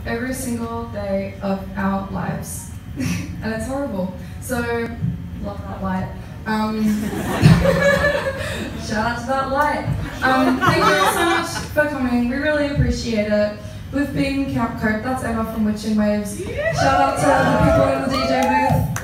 every single day of our lives. And it's horrible. So, love that light. Shout out to that light. Thank you so much for coming. We really appreciate it. We've been Camp Cope. That's Emma from Witching Waves. Shout out to the people in the DJ booth.